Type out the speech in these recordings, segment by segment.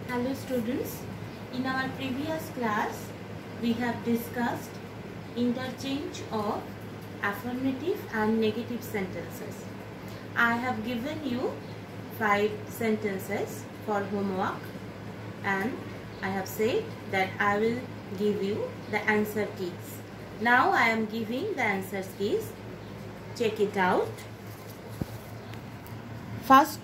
Hello students, in our previous class we have discussed interchange of affirmative and negative sentences. I have given you 5 sentences for homework and I have said that I will give you the answer keys. Now I am giving the answer keys. Check it out. First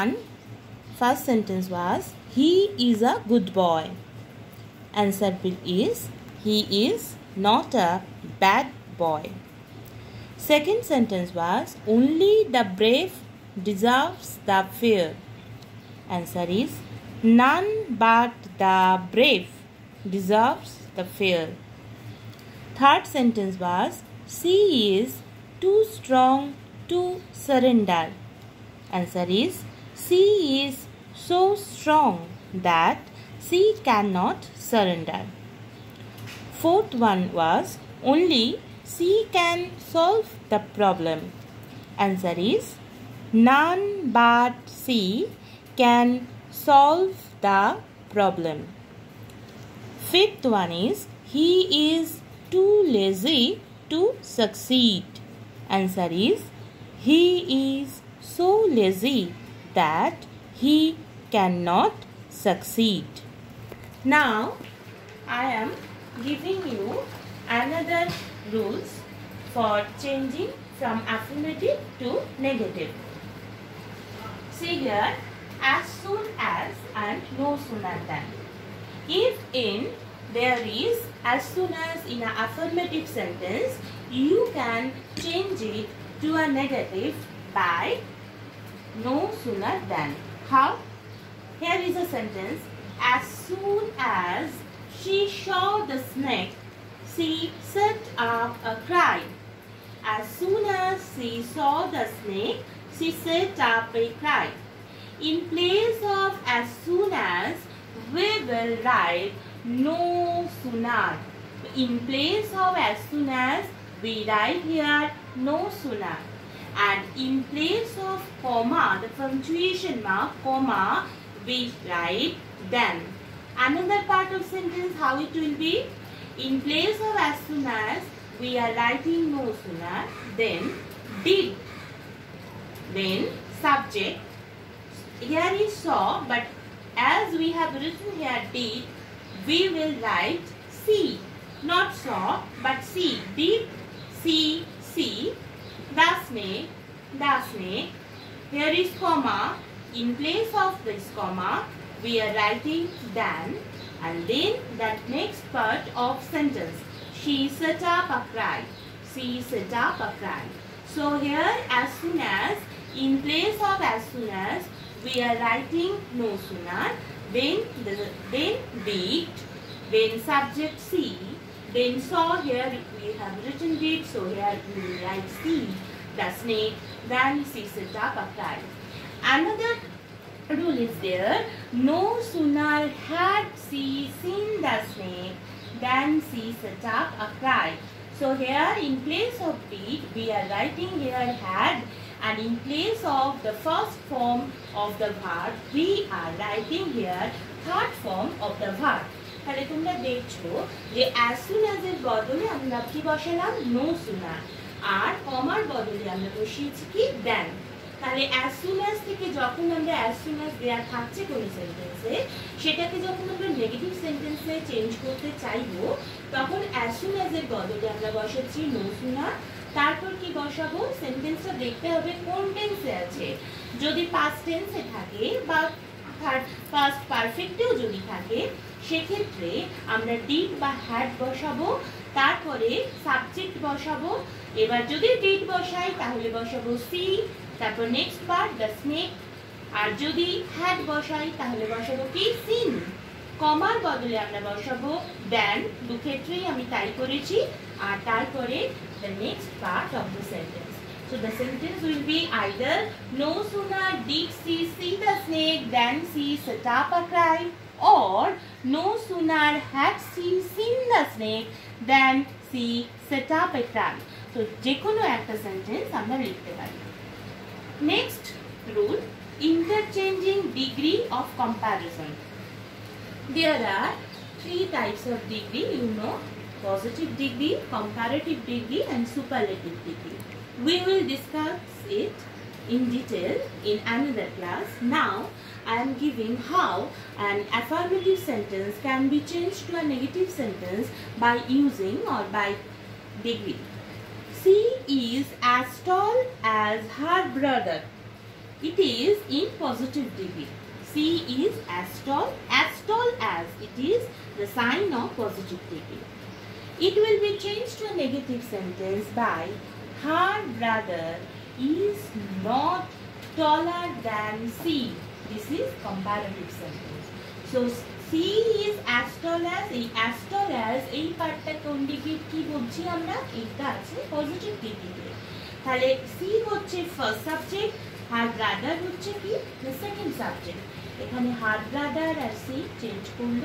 sentence was, he is a good boy. Answer is, he is not a bad boy. Second sentence was, only the brave deserves the fear. Answer is, none but the brave deserves the fear. Third sentence was, she is too strong to surrender. Answer is, she is so strong that she cannot surrender. Fourth one was, only she can solve the problem. Answer is, none but she can solve the problem. Fifth one is, he is too lazy to succeed. Answer is, he is so lazy that he cannot succeed. Now I am giving you another rules for changing from affirmative to negative. See here, as soon as and no sooner than. If there is as soon as in an affirmative sentence, you can change it to a negative by no sooner than. How? Here is a sentence. As soon as she saw the snake, she set up a cry. As soon as she saw the snake, she set up a cry. In place of as soon as, we will write no sooner. In place of as soon as, we write here no sooner. And in place of comma, the punctuation mark, comma, we write then. Another part of sentence, how it will be? In place of as soon as, we are writing no sooner, then did. Then subject. Here is saw, but as we have written here did, we will write see. Not saw, but see. Did see. The snake. Here is comma. In place of this comma, we are writing than, and then that next part of sentence. She set up a cry. She set up a cry. So here as soon as, in place of as soon as, we are writing no sooner. Then did. Then subject see. Then saw, here we have written did, so here we will write see, the snake, then she set up a cry. Another rule is there, no sooner had she seen the snake than she set up a cry. So here in place of did, we are writing here had, and in place of the first form of the verb, we are writing here third form of the verb. তাহলে তোমরা দেখছো যে as soon as এর বদলে আমরা কি বসালাম no sooner, আর কমার বদলে আমরা বসিয়েছি কি then। তাহলে as soon as থেকে যখন আমরা as soon as দেয়া থাকছে কোন সেন্টেন্সে, সেটাকে যখন আমরা নেগেটিভ সেন্টেন্সে চেঞ্জ করতে চাইবো, তখন as soon as এর বদলে আমরা বসাচ্ছি no sooner। তারপর কি বসাবো, সেন্টেন্সটা দেখতে হবে কোন টেন্সে আছে। যদি past টেন্সে থাকে বা past পারফেক্টেও যদি থাকে, সেক্ষেত্রে আমরা ডিড বা হ্যাড বসাবো, তারপরে সাবজেক্ট বসাবো। এবার যদি ডিড বসাই তাহলে বসাবো সি, তারপর নেক্সট পার্ট দ্য স্নেক। আর যদি হ্যাড বসাই তাহলে বসাবো কি সিন। কমার বদলে আমরা বসাবো দেন, দুক্ষেত্রেই আমি তাই করেছি। আর তারপরে the next part of the sentence. So the sentence will be either no sooner did she see the snake than she set up a cry, or no sooner had she seen the snake than she set up a cry. So যে কোনো একটা sentence আমরা লিখতে পারি। Next rule, interchanging degree of comparison. There are three types of degree, you know, positive degree, comparative degree and superlative degree. We will discuss it in detail in another class. Now I am giving how an affirmative sentence can be changed to a negative sentence by using or by degree. She is as tall as her brother. It is in positive degree. She is as tall as. It is the sign of positive degree. It will be changed to a negative sentence by her brother is not taller than she. This is comparative sentence. So she is as tall as এই পার্টটা কোন degree কি বলছি আমরা, এটা আছে positive ডিগ্রিতে। তাহলে সি হচ্ছে ফার্স্ট সাবজেক্ট, হার ব্রাদার হচ্ছে কি সেকেন্ড সাবজেক্ট। এখানে হার ব্রাদার আর সি চেঞ্জ করলো,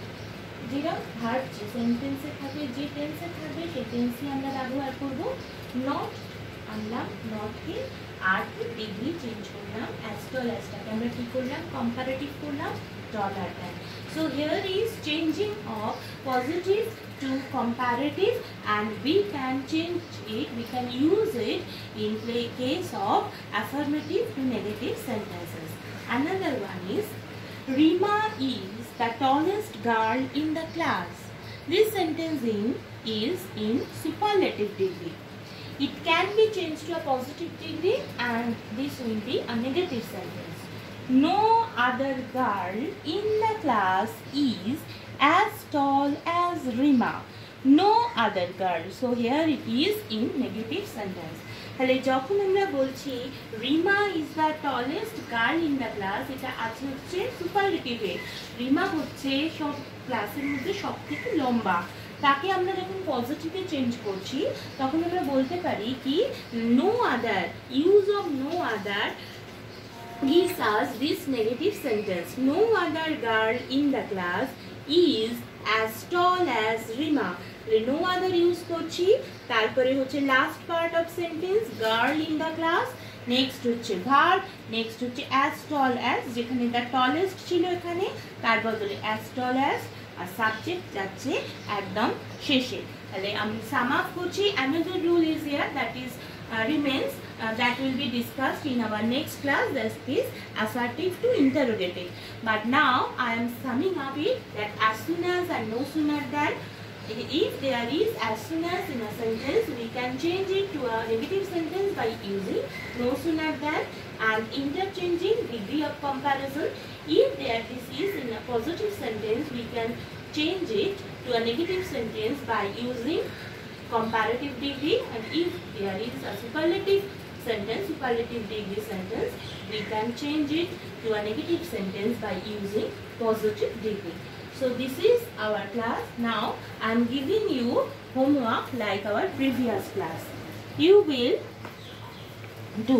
যেটা ভার্ব যে সেন্টেন্সে থাকবে, যে টেন্সে থাকবে সেই টেন্সই আমরা ব্যবহার করব। নট আনলাম, নটকে আর ডিগ্রি চেঞ্জ করলাম, অ্যাজ টল অ্যাজটাকে আমরা কি করলাম, কম্পারেটিভ করলাম, taller than. So here is changing of positive to comparative, and we can change it, we can use it in case of affirmative to negative sentences. Another one is Rima is the tallest girl in the class. This sentence is in superlative degree. It can be changed to a positive degree and this will be a negative sentence. No other girl in the class is as tall as Rima. No other girl. So here it is in negative sentence. তাহলে যখন আমরা বলছি Rima is the tallest girl in the class, এটা আছে হচ্ছে সুপারলেটিভে। রিমা হচ্ছে সব ক্লাসের মধ্যে সব থেকে লম্বা। তাকে আমরা যখন পজিটিভে চেঞ্জ করছি তখন আমরা বলতে পারি কি no other, use of no other gives us this negative sentence. No other girl in the class is as tall as Rima. No other use করছি, তারপরে হচ্ছে last part of sentence girl in the class, next হচ্ছে verb, next হচ্ছে as tall as, যেখানে the tallest ছিল এখানে তার বদলে as tall as, আর সাবজেক্ট যাচ্ছে একদম শেষে। তাহলে আমি সাম আপ করছি। another rule is here that is remains that will be discussed in our next class, that is assertive to interrogative. But now I am summing up it that as soon as and no sooner than, if there is as soon as in a sentence, we can change it to a negative sentence by using no sooner than and interchanging degree of comparison. If there this is in a positive sentence, we can change it to a negative sentence by using comparative degree, and if there is a superlative sentence, superlative degree sentence, we can change it to a negative sentence by using positive degree. So this is our class. Now I am giving you homework like our previous class. You will do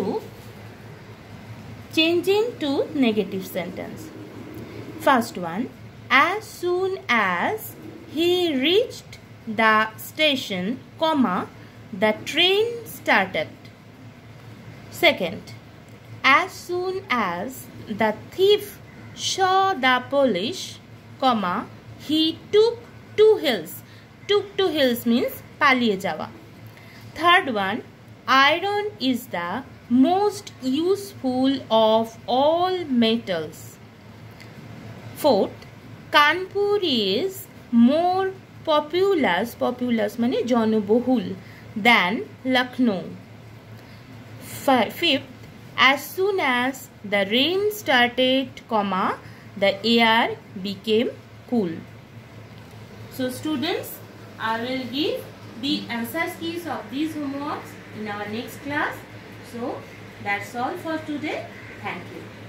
changing to negative sentence. First one, as soon as he reached the station, comma, the train started. Second, as soon as the thief saw the police, comma, he took to hills. Took to hills means পালিয়ে যাওয়া. Third one, iron is the most useful of all metals. Fourth, Kanpur is more populous মানে জনবহুল than Lucknow. Fifth, as soon as the rain started, comma, the air became cool. So students, I will give the answer keys of these homeworks in our next class. So that's all for today. Thank you.